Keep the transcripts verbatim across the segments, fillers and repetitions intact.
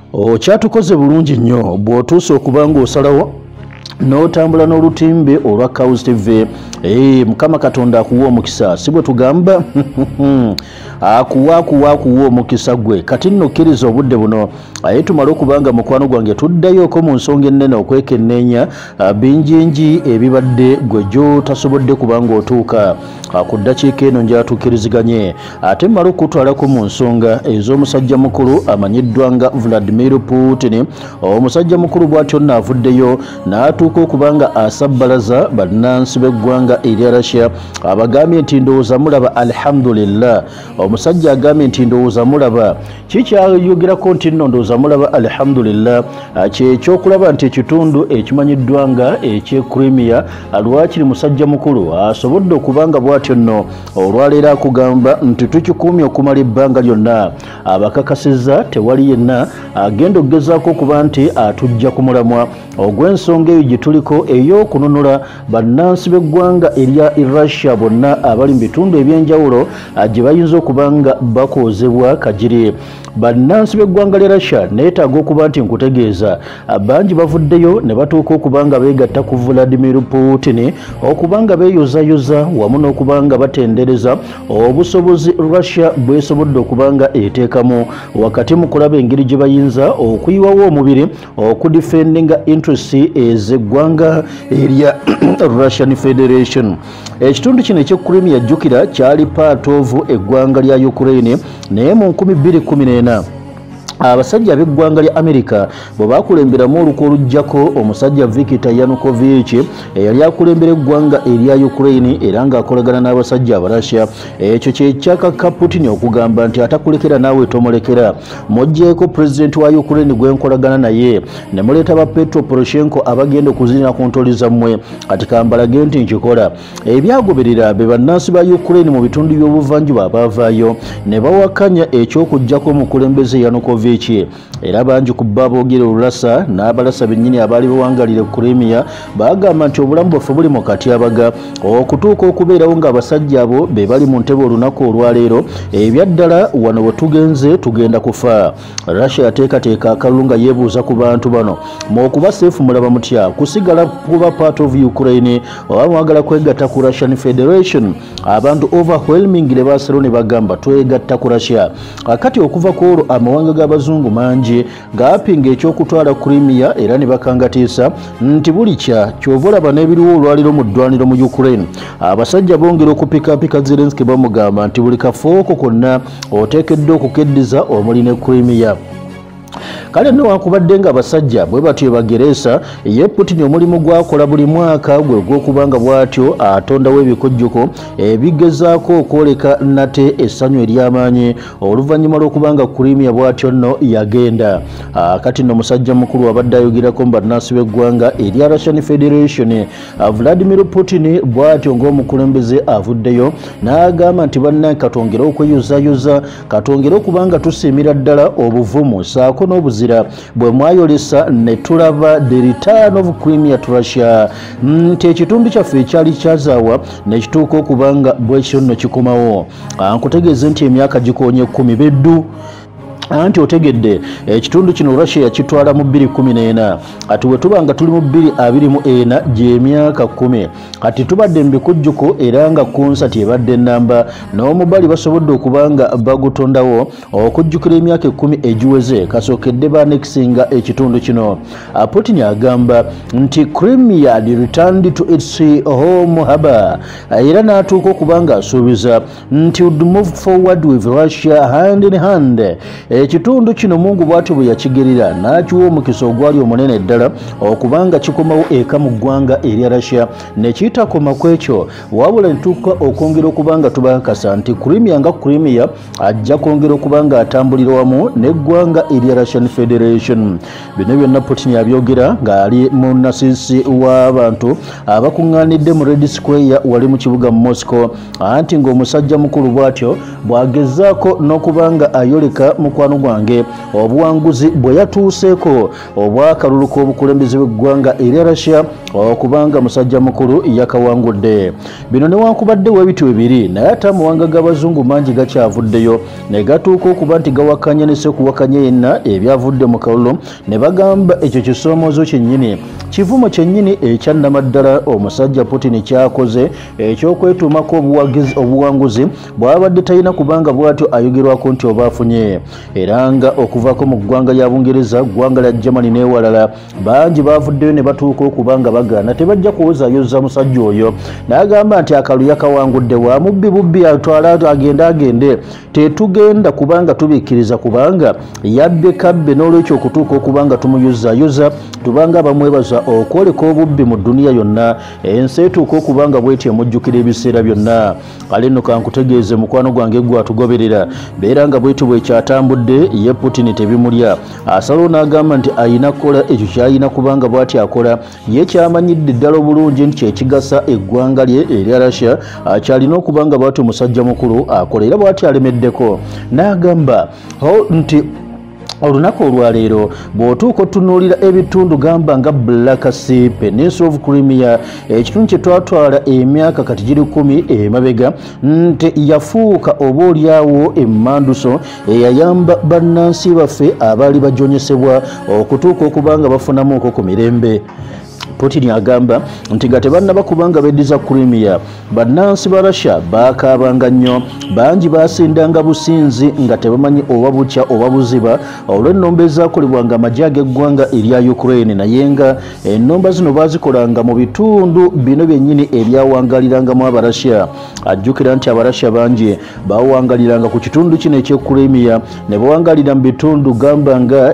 Okyatukoze bulungi nnyo bw'otuusa okuba ng'osalawo n'otambula n'olutimbe olwa Kals T V. Eh, Mukama Katonda akuwa omukisa, si bwe tugamba akuwa akuwa akuwa omukisa gwe. Kati nno kkiriza obudde buno aye tumale okubanga mukwano gwange tuddayoko mu nsonga ennene okwekenneenya bingingi ebibadde gwe gyo tasobodde kubanga otuuka ku ddakiika eno njatukiriziganye, ate mmale okutwalako mu nsonga ez'omusajja mukulu amanyiddwa nga Vladimir Putin. Omusajja mukulu bw'atyo nno avuddeyo n'atuuka okubanga asabbalaza bannansi b'eggwanga erya Russia, abagambye nti ndowooza mulaba alhamdulillah. Omusajja agambye nti ndowooza mulaba kikyayogerako nti nno ndowooza mulaba alhamdulillah, kyekyokulaba nti ekitundu ekimanyiddwa nga eky'e Crimea lwakiri musajja mukulu asobodde okubanga bw'atyo nno olwaleero akugamba nti tukikuumye okumala ebbanga lyonna, abakakasizza tewali yenna agenda okugezaako okuba nti atujja ku mulamwa ogw'ensonga eyo gye tuliko ey'okununula bannansi b'eggwanga erya Russia bonna abali mu bitundu eby'enjawulo gye bayinza okuba nga bakoozebwa kagiri. Bannansi b'eggwanga lya Russia neetaaga okuba nti nkutegeeza bangi bavuddeyo ne batuuka okuba nga beegatta ku Vladimir Putin okuba nga beeyozayoza wamu n'okuba nga batendereza obusobozi Russia bwesobodde okuba nga eteekamu wakati mu kulaba engeri gye bayinza okuyiwawo omubiri okudifendinga interests ez'eggwanga erya Russian Federation. Ekitundu kino eky'e Crimea jjukira kyali part of eggwanga lya Ukraine naye mu nkumi bbiri kkumi n'ena abasajja b'eggwanga lya America bwe baakulemberamu olukwe oluggyako omusajja Viktor Yanukovych eyali akulembera eggwanga erya Ukraine era ng'akolagana n'abasajja Abarussia. Ekyo kye kyakakka Putin okugamba nti atakulekera naawe tomulekera. Muggyeko pulezidenti wa Ukraine gwe nkolagana naye ne muleeta ba Petro Poroshenko abagenda okuzinira ku ntoli zammwe, kati kambalage nti nkikola. Ebyagoberera be bannansi ba Ukraine mu bitundu by'obuvanjuba abaavaayo ne bawakanya eky'okuggyako omukulembeze Yanukovych era bangi ku baboogera olulasa n'abalasa bennyini abaali bawangalira Crimea bagamba nti obulamu bwaffe buli mu katyabaga okutuuka okubeerawo ng'abasajja abo be bali mu ntebe olunaku olwaleero ebyaddala wano we tugenze tugenda kufa. Russia yateekateeka akalulu nga yeebuuza ku bantu bano mw'okuba seefu mulaba mutya kusigala kuba part of Ukraine oba mwagala kwegatta ku Russian Federation. Abantu overwhelming ne baasalo ne bagamba twegatta ku Russia. Akati okuva ku olwo amawanga g'aba abazungu mangi gaapinga ekyokutwala Crimea era ne bakangatiisa nti buli kya kyova olaba n'ebiriwo olwaliro mu ddwaniro mu Ukraine. Abasajja bongera okupikaapika Zelensky bamugamba nti buli kafooko konna oteekeddwa okukeddiza omuli ne Crimea. Kale newakubadde nga abasajja bwe batyo bageresa ye Putin omulimu gwakola buli mwaka gwe gw'okubanga bw'atyo atondawo ebikojjuko ebigezaako okwoleka nate essanyu ery'amaanyi oluvannyuma lw'okubanga Crimea bw'atyo nno yagenda. Kati nno musajja mukulu abadde ayogerako mu bannansi b'eggwanga erya Russian Federation Vladimir Putin bw'atyo ng'omukulembeze avuddeyo n'agamba nti bannange katongera okweyozayoza, katongera okubanga tusiimira ddala obuvumu saako n'obuzira bwe mwayolesa ne tulaba the return of Crimea to Russia nti ekitundu kyaffe ekyali kyazaawa nekituuka okubanga bwekyo nno kikomawo. Nkutegeeze nti emyaka gikoonye ekkumi beddu anti otegedde ekitundu kino Russia yakitwala mu bbiri kkumi n'ena ati bwe tuba nga tuli mu bbiri abiri mu ena gy'emyaka kkumi kati tubadde mu bikujjuko era nga konsati ebadde ennamba n'omubali basobodde okuba nga bagutondawo okujjukira emyaka ekkumi egiweze kasookedde banekisinga ekitundu kino. Putin agamba nti Crimea returned to its home harbor era n'atuuka okuba nga asuubiza nti would move forward with Russia hand in hand. Ekitundu kino Mungu bw'atyo bwe yakigerera n'akiwa omukisa ogwali omunene ddala okubanga kikomawo eka mu ggwanga erya Russia ne kitakoma ku ekyo wabula ntuuka okwongera okubanga tubakasa nti Crimea nga Crimea ajja kwongera okubanga atambulira wamu n'eggwanga erya Russian Federation. Bino byonna Putin yabyogera ng'ali mu nasisi w'abantu abakuŋŋaanidde mu Red Square wali mu kibuga Moscow anti ng'omusajja mukulu bw'atyo bw'agezaako n'okubanga ayoleka mu mukwano gwange obuwanguzi bwe yatuuseeko obwakalulu k'obukulembeze bw'eggwanga erya Russia okubanga musajja mukulu yakawangudde. Bino newankubadde webityo bibiri naye ate amawanga g'abazungu mangi gakyavuddeyo ne gatuuka okuba nti gawakanya ne sekuwakanya yenna ebyavudde mu kalulu ne bagamba ekyo kisoomoozo kyennyini kivumo kyennyini ekyannamaddala omusajja Putin kyakoze ekyokwetuumako obuwanguzi bw'abadde talina kubanga bw'atyo ayogerwako nti oba afunye. Era nga okuvaako mu ggwanga lya Bungereza, ggwanga lya Germany n'ewalala bangi baavuddeyo ne batuuka okubanga bagaana tebajja kuwozaayoza musajja oyo n'agamba nti akalu yakawangudde wa mubbi bubbi atwala agende agende tetugenda kubanga tubikkiriza kubanga yabbe kabbe n'olwekyo okutuuka okubanga tumuyuzaayoza tubanga bamwebaza okwoleka obubbi mu duniya yonna ensi etuuka okubanga bwetyo emujjukira ebiseera byonna. Kale nno kankutegeeze mukwano gwange gwe atugoberera beera nga bwetyo bwekyatambudde ye Putin tebimulya asalawo n'agamba nti ayina kukola ekyo kyayina kubanga bw'ati akola ye kyamanyidde ddala obulungi nti kyekigasa eggwanga lye erya Russia akyalina okubanga bw'ati omusajja mukulu akola era bw'ati alemeddeko n'agamba nti olunaku olwaleero bw'otuuka otunuulira ebitundu gamba nga Black Sea, Peninsula of Crimea ekitundu kye twatwala emyaka kati giri kumi emabega nti yafuuka oba olyawo emmanduso eyayamba bannansi baffe abaali bajonyesebwa okutuuka okubanga bafunamuuko ku mirembe. Putin agamba nti nga tebannaba kubanga beddiza Crimea bannansi ba Russia baakaabanga nnyo bangi baasindanga businzi nga tebamanyi oba bukya oba buziba olw'ennomba ezaakolebwanga amagye ag'eggwanga erya Ukraine naye nga ennomba zino baazikolanga mu bitundu bino byennyini ebyawangalirangamu Abarussia. Ajjukira nti Abarussia bangi baawangaliranga ku kitundu kino eky'e Crimea ne bawangalira mu bitundu gamba nga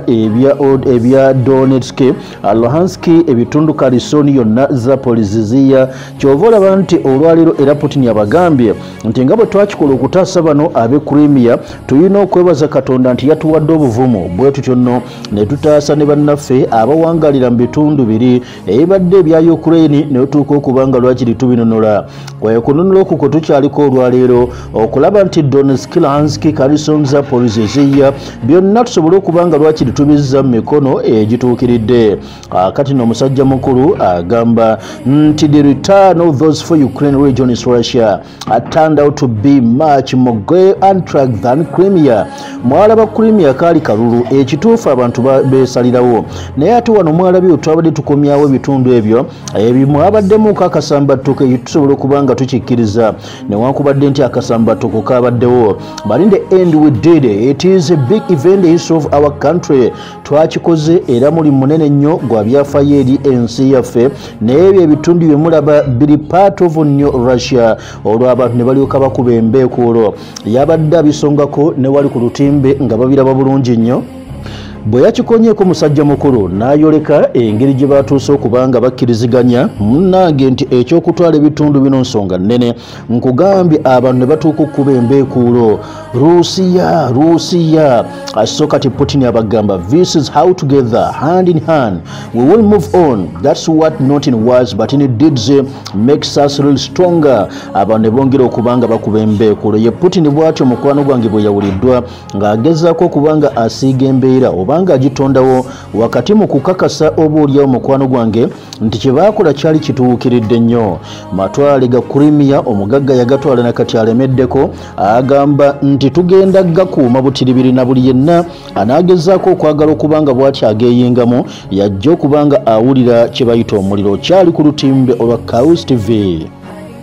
ebya Donetsk, Luhansk, ebitundu Kalisoni yonna Zaporizhzhia kyova olaba nti olwaleero era Putin yabagambye nti nga bwe twakikola okutaasa bano ab'e Crimea tulina okwebaza Katonda nti yatuwadde obuvumu bwe tutyo nno ne tutaasa ne bannaffe abawangalira mu bitundu biri ebibadde ebya Ukraine ne tutuuka okubanga lwakiri tubinonola. Kwe kununula okuko tukyaliko olwaleero okulaba nti Donetsk, Luhansk, Kherson, Zaporizhzhia byonna tusobole okubanga lwakiri tubizza mu mikono egituukiridde. Kati n'omusajja mukulu agamba nti the return of those for Ukraine region is Russia turned out to be much more grey and track than Crimea. Mwalaba Crimea kaali kalulu ekituufu abantu beesalirawo naye ate wano mwalabye twabadde tukomyawo ebitundu ebyo ebimu abaddemu akasambattuko tusobola okubanga tukikkiriza newankubadde nti akasambattuko kabaddewo but in the end we did it. It is a big event in the history of our country. Twakikoze era muli munene nnyo gwa byafaayo eri ensi yaffe n'ebyo ebitundu bye mulaba biri part of new Russia olwo abantu ne balyoka bakuba embeekuulo yabadde abisongako ne wali ku lutimbe nga babiraba bulungi nnyo. Bwe yakikonyeeko musajja mukulu n'ayoleka engeri gye batuuse okubanga bakkiriziganya munnange nti ekyokutwala ebitundu bino nsonga nnene nkugambye abantu ne batuuka okuba embeekuulo Rusiya Rusiya so kati Putin abagamba this is how together hand in hand we will move on. That's what not in words but in deeds makes us real stronger. Abantu ne bongera okubanga bakuba embeekuulo ye Putin bw'atyo mukwano gwange bwe yawuliddwa ng'agezaako okubanga asiiga embeera obanga agitondawo wakati mu kukakasa oba olyawo mukwano gwange nti kye baakola kyali kituukiridde nnyo. Matwale ga Crimea omugagga yagatwala nakati alemeddeko agamba nti tugenda gakuuma butiribiri na buli yenna anaagezaako okwagala okubanga bw'ati ageeyingamu yajja okubanga awulira kye bayita omuliro. Kyali ku lutimbe olwa Kals T V.